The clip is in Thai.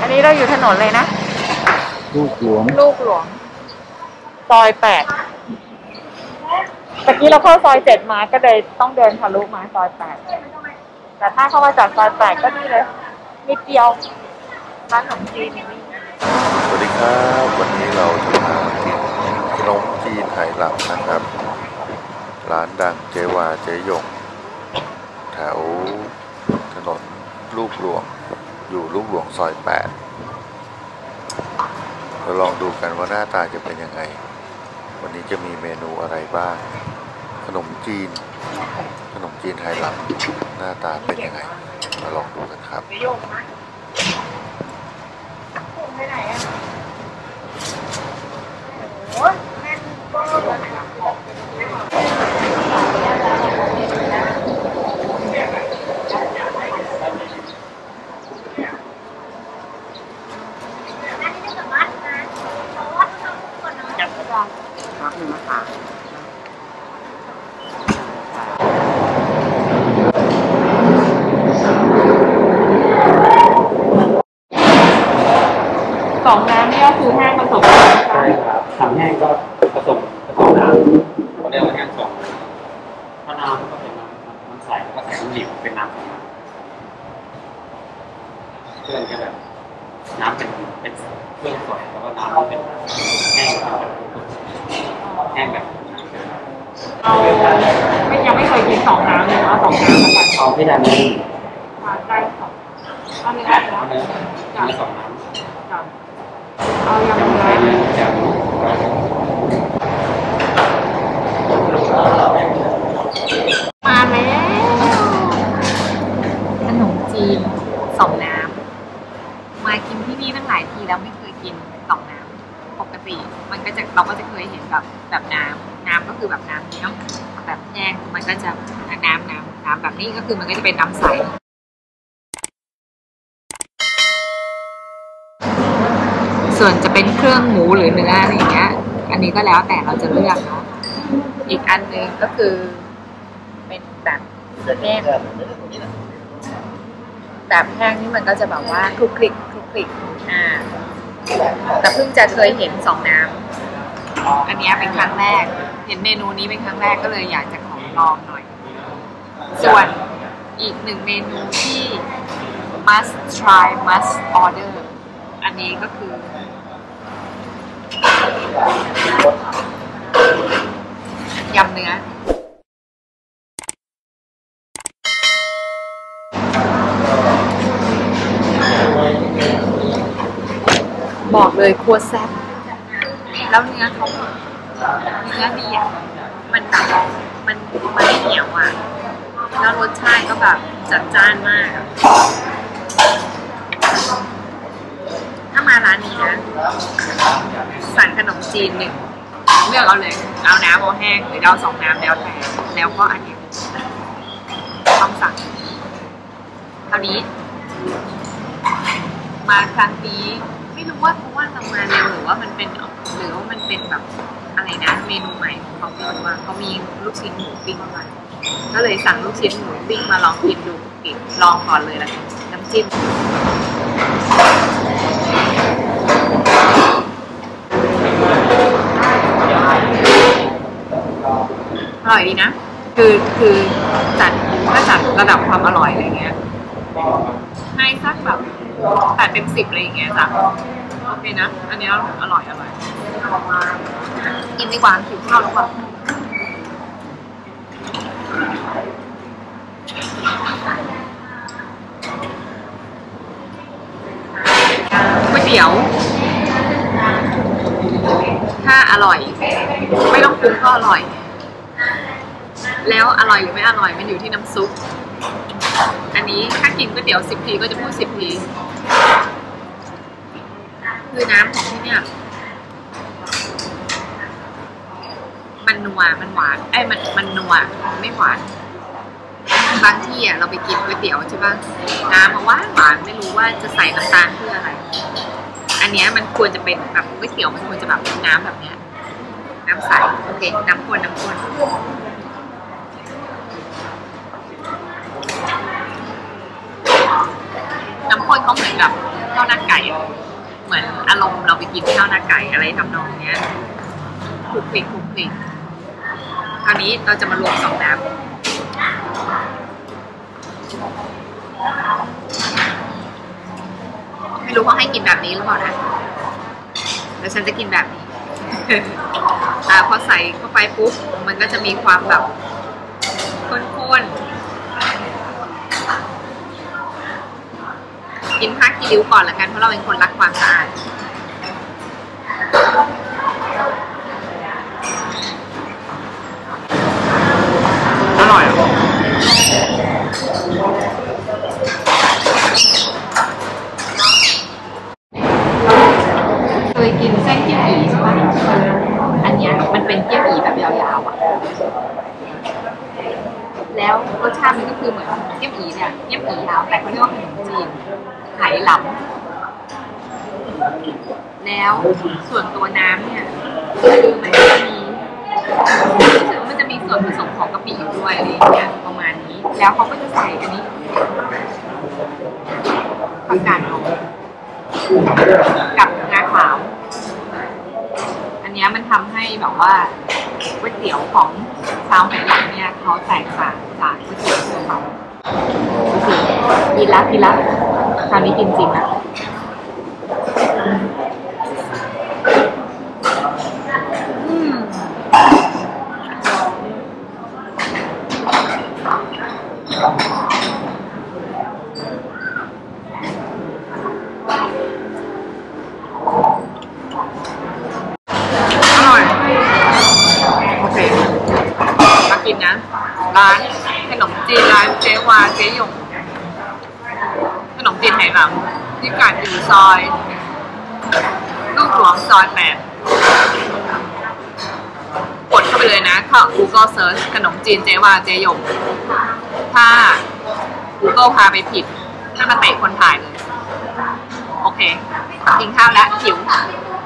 อันนี้เราอยู่ถนนเลยนะลูกหลวงซอย8ตะกี้เราเข้าซอย7มาก็เลยต้องเดินทะลุมาซอย8แต่ถ้าเข้ามาจากซอย8ก็นี่เลยนิดเดียวร้านขนมจีนนี่สวัสดีครับวันนี้เราจะมากินขนมจีนไหหลำนะครับ ร้านดังเจวาเจยงแถวถนนลูกหลวงอยู่ลูกหลวงซอย8เราลองดูกันว่าหน้าตาจะเป็นยังไงวันนี้จะมีเมนูอะไรบ้างขนมจีนไหหลำหน้าตาเป็นยังไงมาลองดูกันครับสองน้ำนี่ก็คือแห้งผสมใช่ครับทำแห้งก็ผสมน้ำเขาเรียกว่าแห้งสองถ้าน้ำก็เป็นน้ำใสแล้วก็ใส่น้ำเหลวเป็นน้ำเครื่องจะแบบน้ำเป็นเครื่องสดแล้วก็น้ำเป็นแห้งแบบเอายังไม่เคยกินสองน้ำเลยเอาสองน้ำแล้วกันเอาที่ด้านนี้ได้สองเอาเนื้อสองน้ำเอายำเนื้อมาแล้วขนมจีนสองน้ำมากินที่นี่ตั้งหลายทีแล้วไม่เคยกินสองน้ำปกติเราก็จะเคยเห็นแบบน้ำก็คือแบบน้ำนี้เนาะแบบแห้งมันก็จะน้ำแบบนี้ก็คือมันก็จะเป็นน้ำใสส่วนจะเป็นเครื่องหมูหรือเนื้ออะไรอย่างเงี้ยอันนี้ก็แล้วแต่เราจะเลือกเนาะอีกอันหนึ่งก็คือเป็นแบบแห้งแบบแห้งนี่มันก็จะแบบว่าคลุกคลิกแต่เพิ่งจะเคยเห็นสองน้ำอันนี้เป็นครั้งแรกเห็นเมนูนี้เป็นครั้งแรกก็เลยอยากจะขอลองหน่อยส่วนอีกหนึ่งเมนูที่ must try must order อันนี้ก็คือยำเนื้อบอกเลยครัวแซ่บแล้วเนื้อเขาเนื้อดีอ่ะมันแบบมันไม่เหนียวอ่ะแล้วรสชาติก็แบบจัดจ้านมากถ้ามาร้านนี้นะสั่งขนมจีนหนึ่งเลือกเอาเลยเอาน้ำเอาแห้งหรือเอาสองน้ำแล้วแต่แล้วก็อันนี้ต้องสั่งคราวนี้มาครั้งนี้ไม่รู้ว่าเพราะว่าเรามาเร็วหรือว่ามันเป็นแบบอะไรนะเมนูใหม่ของเขาไม่รู้ว่าเขามีลูกชิ้นหมูปิ้งมาก็เลยสั่งลูกชิ้นหมูปิ้งมาลองกินดูลองก่อนเลยละกันน้ำจิ้มอร่อยดีนะคือจัดระดับความอร่อยอะไรเงี้ยให้สักแบบ8 เต็ม 10อะไรอย่างเงี้ยจ้ะโอเคนะอันนี้อร่อยกินดีกว่าหิวข้าวแล้วว่ะก๋วยเตี๋ยวถ้าอร่อยไม่ต้องปรุงก็อร่อยแล้วอร่อยหรือไม่อร่อยมันอยู่ที่น้ำซุปอันนี้ถ้ากินก๋วยเตี๋ยว10 ทีก็จะพูด10 ทีคือน้ำของที่เนี่ยมันนัวมันหวานมันนัวไม่หวานบางที่เราไปกินก๋วยเตี๋ยวใช่ป่ะน้ำมันหวานไม่รู้ว่าจะใส่น้ำตาลเพื่ออะไรอันนี้มันควรจะเป็นแบบก๋วยเตี๋ยวมันควรจะแบบเป็นน้ำแบบเนี้ยน้ำใสโอเคน้ำข้นน้ำข้นเขาเหมือนกับข้าวหน้าไก่เหมือนอารมณ์เราไปกินข้าวหน้าไก่อะไรทำนองเนี้ยคลุกคลิกคลุกคลิกคราวนี้เราจะมารวมสองน้ำไม่รู้เขาให้กินแบบนี้หรือเปล่านะแต่ฉันจะกินแบบนี้ พอใส่เข้าไปปุ๊บมันก็จะมีความแบบข้นๆกินผ้าคีริ้วก่อนละกันเพราะเราเป็นคนรักความสะอาดอร่อยเคยกินเส้นเกี๊ยวหมี่ใช่ไหมอันเนี้ยมันเป็นเกี๊ยวหมี่แบบยาวๆอ่ะแล้วรสชาติมันก็คือเหมือนเกี๊ยวหมี่เนี่ยเกี๊ยวหมี่ยาวแต่เขาเรียกว่าขนมจีนไหหลำแล้วส่วนตัวน้ำเนี่ยคือมันจะมีส่วนผสมของกะปิอยู่ด้วยอะไรอย่างเงี้ยประมาณนี้แล้วเขาก็จะใส่อันนี้ผักกาดดองกับงาขาวอันนี้มันทำให้แบบว่าก๋วยเตี๋ยวของชาวไหหลำเนี่ยเขาแตกต่างจากก๋วยเตี๋ยวทั่วไปกินละคราวนี้กินจริงนะโอเคมากินนะร้านขนมจีนร้านเจ๊วาเจ๊หยงขนมจีนไหหลำที่กัดอยู่ซอยลูกหลวงซอย8กดเข้าไปเลยนะเข้า Google Search ขนมจีนเจ๊วาเจ๊หยงถ้า Google พาไปผิดให้มาเตะคนถ่ายเลยโอเคกินข้าวแล้วหิว